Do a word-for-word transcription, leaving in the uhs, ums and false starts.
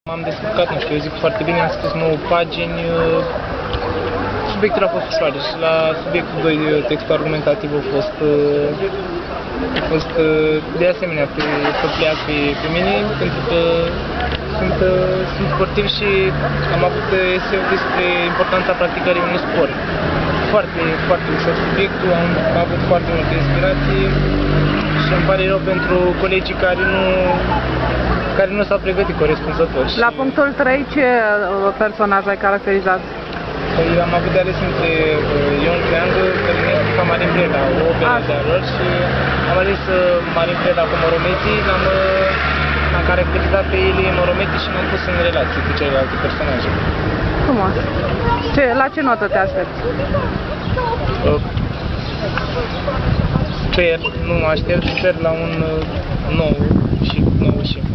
M-am descurcat, nu știu, eu zic foarte bine, am scris nouă pagini. Subiectul a fost ușoare și la subiectul doi, textul argumentativ a fost, a fost de asemenea pe, pe pleat pe, pe mine, pentru că sunt, sunt sportiv și am avut eseu despre importanța practicării unui sport. Foarte, foarte ușor subiectul, am avut foarte multă inspirație și îmi pare rău pentru colegii care nu care nu s-au pregătit corespunzător. La punctul trei, ce personaj ai caracterizat? Păi am avut de ales între Ion Creangă, Călinescu, ca Marin Preda, o operă de lor, și am ales Marin Preda cu Moromeții, l-am am caracterizat pe Ilie Moromeții și m-am pus în relație cu celelalte personaje. Frumos. Ce, la ce notă te aștepți? Uh, Sper, nu mă aștept, sper la un nou și nou și